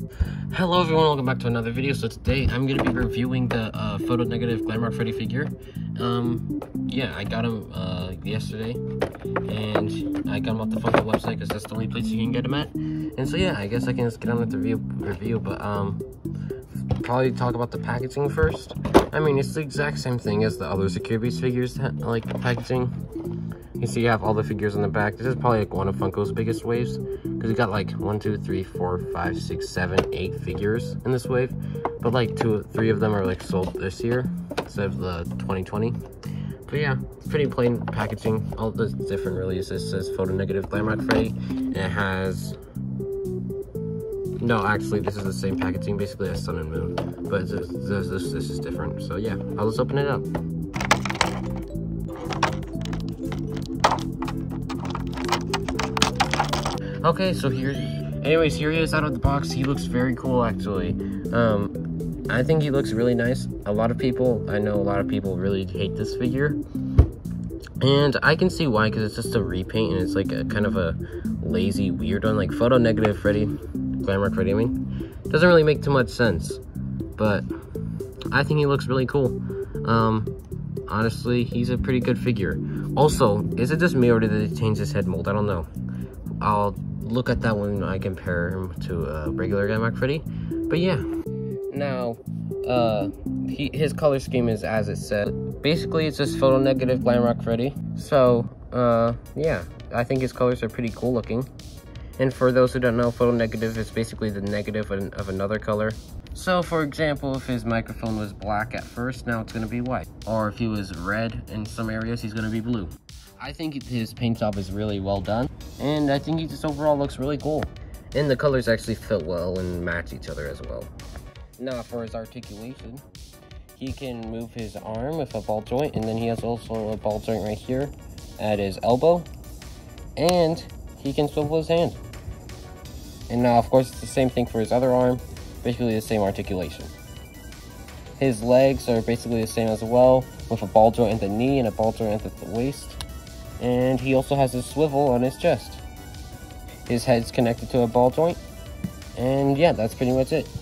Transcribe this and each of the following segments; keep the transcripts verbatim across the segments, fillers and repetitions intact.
Hello everyone, welcome back to another video. So today I'm going to be reviewing the uh, Photo Negative Glamrock Freddy figure. Um, yeah, I got him uh, yesterday, and I got him off the Funko website because that's the only place you can get him at. And so yeah, I guess I can just get on with the review, review but um, probably talk about the packaging first. I mean, it's the exact same thing as the other Secure Beast figures, like packaging. You see you have all the figures on the back. This is probably like one of Funko's biggest waves, because you got like one, two, three, four, five, six, seven, eight figures in this wave, but like two, three of them are like sold this year instead of the twenty twenty. But yeah, it's pretty plain packaging. All that's different really is this says Photo Negative Glamrock Freddy, and it has no, actually this is the same packaging basically as Sun and Moon, but this, this, this, this is different. So yeah, I'll just open it up. Okay, so here, anyways, here he is out of the box. He looks very cool, actually. Um, I think he looks really nice. A lot of people, I know a lot of people really hate this figure. And I can see why, because it's just a repaint, and it's like a kind of a lazy, weird one. Like Photo Negative Freddy, Glamrock Freddy, I mean. Doesn't really make too much sense. But I think he looks really cool. Um, honestly, he's a pretty good figure. Also, is it just me, or did they change his head mold? I don't know. I'll look at that when I compare him to a uh, regular Glamrock Freddy. But yeah. Now, uh, he, his color scheme is as it said. Basically, it's just Photo Negative Glamrock Freddy. So, uh, yeah. I think his colors are pretty cool looking. And for those who don't know, Photo Negative is basically the negative of, of another color. So, for example, if his microphone was black at first, now it's going to be white. Or if he was red in some areas, he's going to be blue. I think his paint job is really well done, and I think he just overall looks really cool. And the colors actually fit well and match each other as well. Now for his articulation, he can move his arm with a ball joint, and then he has also a ball joint right here at his elbow, and he can swivel his hand. And now of course it's the same thing for his other arm, basically the same articulation. His legs are basically the same as well, with a ball joint at the knee and a ball joint at the waist. And he also has a swivel on his chest. His head's connected to a ball joint. And yeah, that's pretty much it.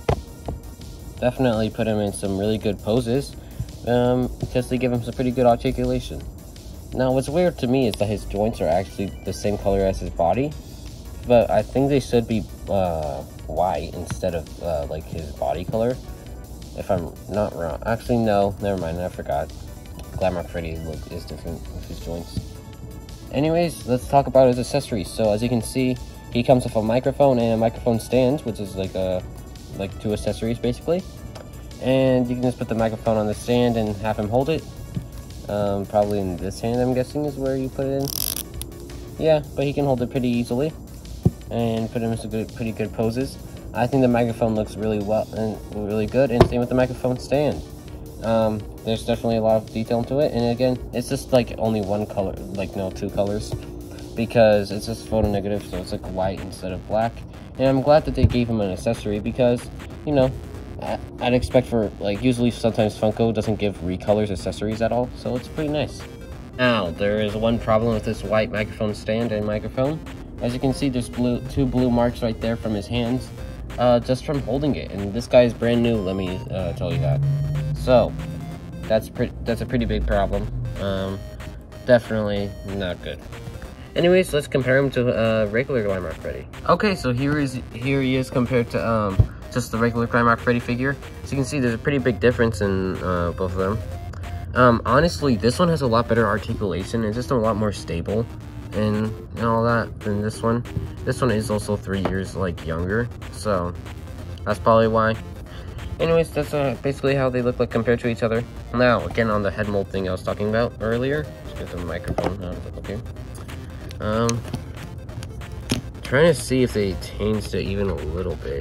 Definitely put him in some really good poses, um, because they give him some pretty good articulation. Now, what's weird to me is that his joints are actually the same color as his body. But I think they should be uh, white instead of uh, like his body color. If I'm not wrong. Actually, no, never mind, I forgot. Glamrock Freddy look is different with his joints. Anyways, let's talk about his accessories. So as you can see, he comes with a microphone and a microphone stand, which is like a like two accessories basically. And you can just put the microphone on the stand and have him hold it. Um, probably in this hand, I'm guessing, is where you put it in. Yeah, but he can hold it pretty easily and put him in some good, pretty good poses. I think the microphone looks really well and really good, and same with the microphone stand. Um, there's definitely a lot of detail into it, and again, it's just like only one color, like no two colors, because it's just Photo Negative, so it's like white instead of black. And I'm glad that they gave him an accessory, because, you know, I, I'd expect for, like, usually sometimes Funko doesn't give recolors accessories at all, so it's pretty nice. Now, there is one problem with this white microphone stand and microphone. As you can see, there's blue, two blue marks right there from his hands, uh, just from holding it, and this guy is brand new, let me uh, tell you that. So, that's pretty. That's a pretty big problem. Um, definitely not good. Anyways, let's compare him to uh, regular Glamrock Freddy. Okay, so here is here he is compared to um, just the regular Glamrock Freddy figure. So you can see there's a pretty big difference in uh, both of them. Um, honestly, this one has a lot better articulation. It's just a lot more stable and, and all that than this one. This one is also three years like younger, so that's probably why. Anyways, that's uh, basically how they look like compared to each other. Now, again, on the head mold thing I was talking about earlier. Let's get the microphone out of it, okay. Um, trying to see if they changed it even a little bit.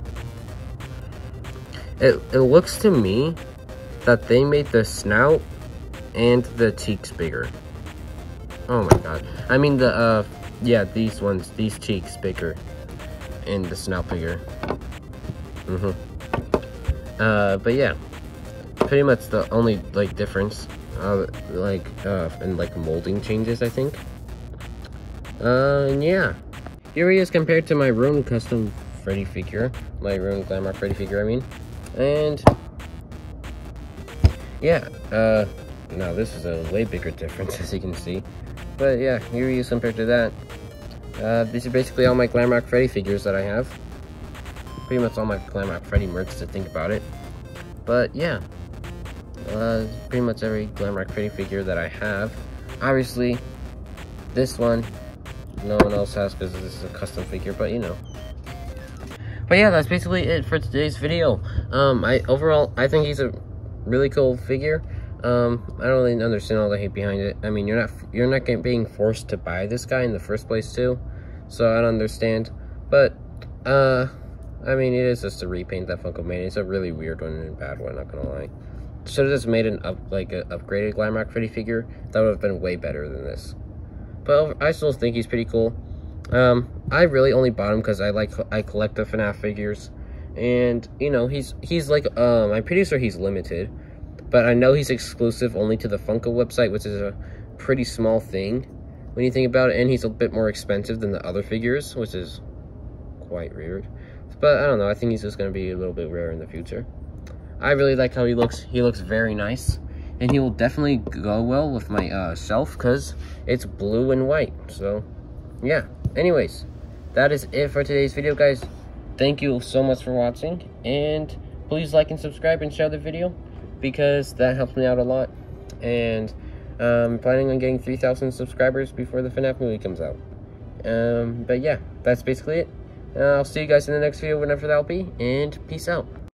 It, it looks to me that they made the snout and the cheeks bigger. Oh my god. I mean the, uh, yeah, these ones, these cheeks bigger. And the snout bigger. Mm-hmm. Uh, but yeah, pretty much the only, like, difference, uh, like, uh, and, like, molding changes, I think. Uh, and yeah. Here he is compared to my Ronin custom Freddy figure, my ruined Glamrock Freddy figure, I mean. And yeah, uh, now this is a way bigger difference, as you can see. But yeah, here he is compared to that. Uh, these are basically all my Glamrock Freddy figures that I have. Pretty much all my Glamrock Freddy merch to think about it. But yeah, uh, pretty much every Glamrock Freddy figure that I have. Obviously, this one, no one else has because this is a custom figure, but you know. But yeah, that's basically it for today's video. Um, I overall, I think he's a really cool figure. Um, I don't really understand all the hate behind it. I mean, you're not you're not getting, being forced to buy this guy in the first place too, so I don't understand. But uh, I mean, it is just a repaint that Funko made. It's a really weird one and a bad one. Not gonna lie. Should have just made an up like a upgraded Glamrock Freddy figure. That would have been way better than this. But I still think he's pretty cool. Um, I really only bought him because I like I collect the FNAF figures, and you know he's he's like um I'm pretty sure he's limited. But I know he's exclusive only to the Funko website, which is a pretty small thing when you think about it. And he's a bit more expensive than the other figures, which is quite weird. But I don't know. I think he's just going to be a little bit rare in the future. I really like how he looks. He looks very nice. And he will definitely go well with my uh, shelf because it's blue and white. So, yeah. Anyways, that is it for today's video, guys. Thank you so much for watching. And please like and subscribe and share the video, because that helps me out a lot. And I'm planning on getting three thousand subscribers before the FNAF movie comes out. Um, but yeah, that's basically it. Uh, I'll see you guys in the next video whenever that'll be, and peace out.